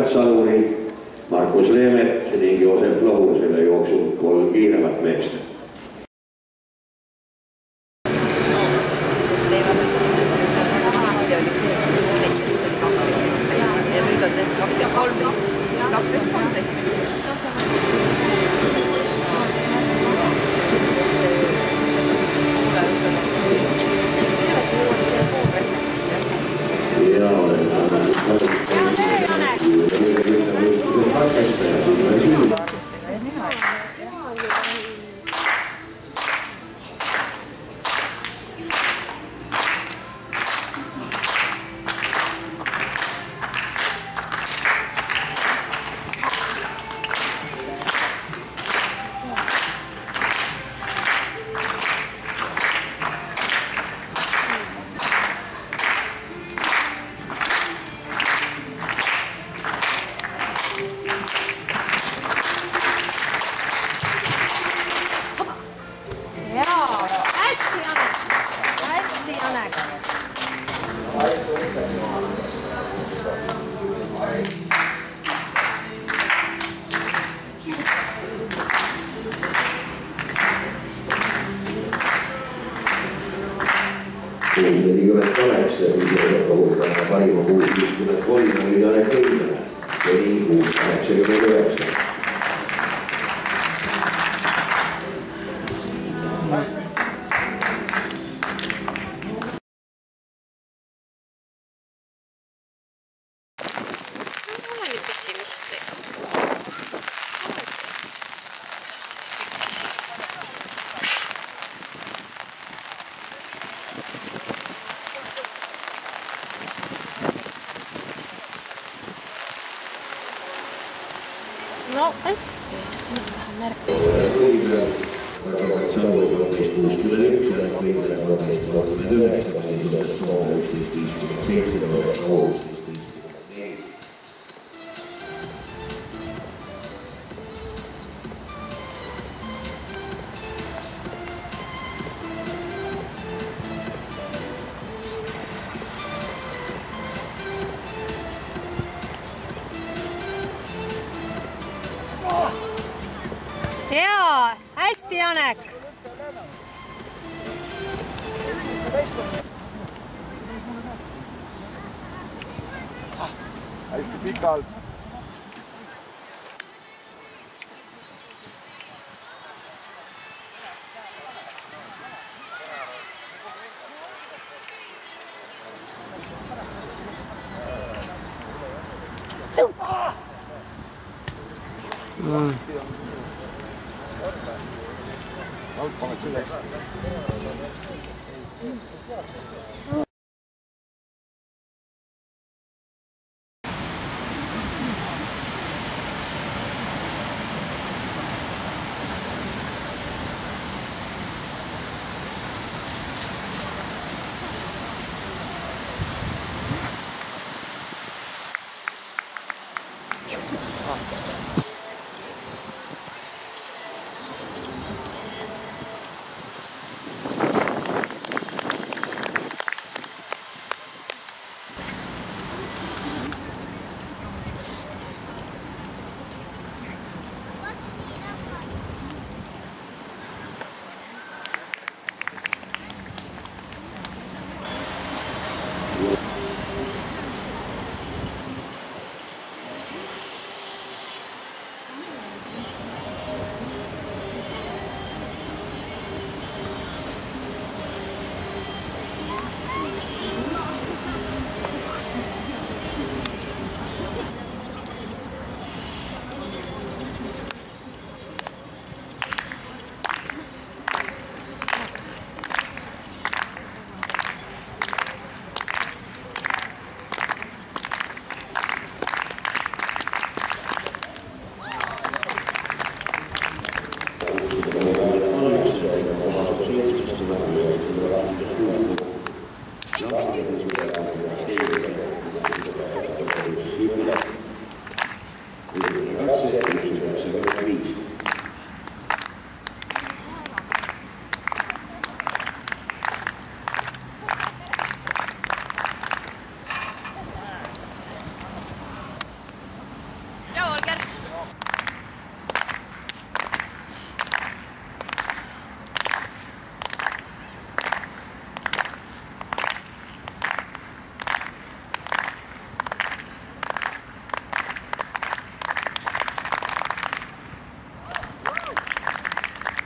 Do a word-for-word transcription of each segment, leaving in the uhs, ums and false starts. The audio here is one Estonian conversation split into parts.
Saluri, Markus Leemet ning Joosep Lohur selle jooksul kolm kiiremat meest. nelikümmend kaheksa ja parima kuus viiskümmend kolm oli Janek Õiglane ja nii kuus kaheksakümmend üheksa. Ma olen pessimistlik. No hästi, nüüd lähen märkimaks. Hea, hästi Janek! Hästi pikalt. Mm. Alt paned üles.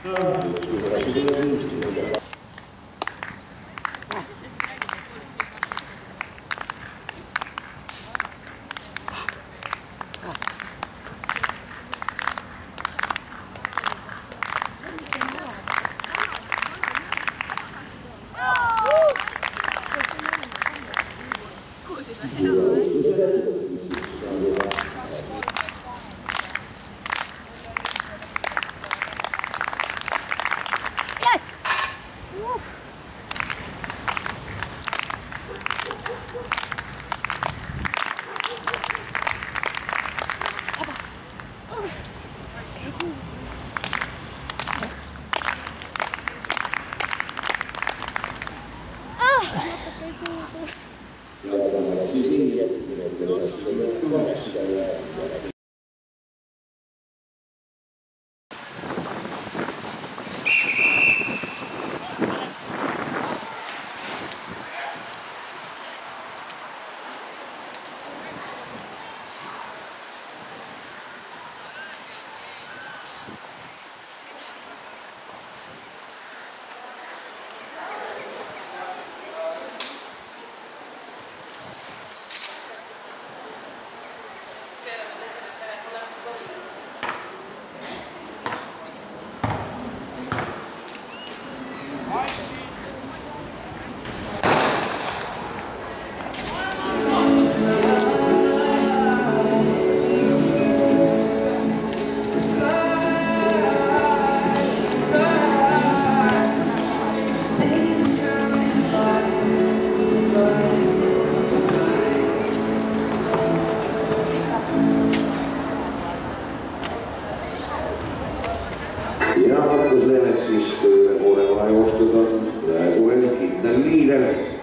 Ja Markus Leemets siis kuulema joostud on praegu veel kindel liider.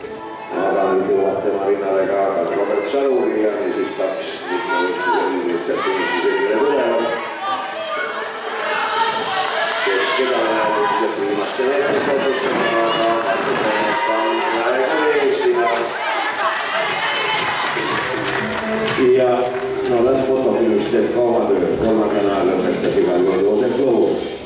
Aga nüüd jõuab tema rinnale ka Robert Saluri ja siis kaks mitmevõistluse liidrit sealt inimesi selline tulevad. Kes keda läheb üldiselt viimaste meetrite otsustama, aga Markus Leemets on väga eesina. Ja no las fotofilmist teeb ka oma töö. Kolmandana lõpetas igal juhul Joosep Loos.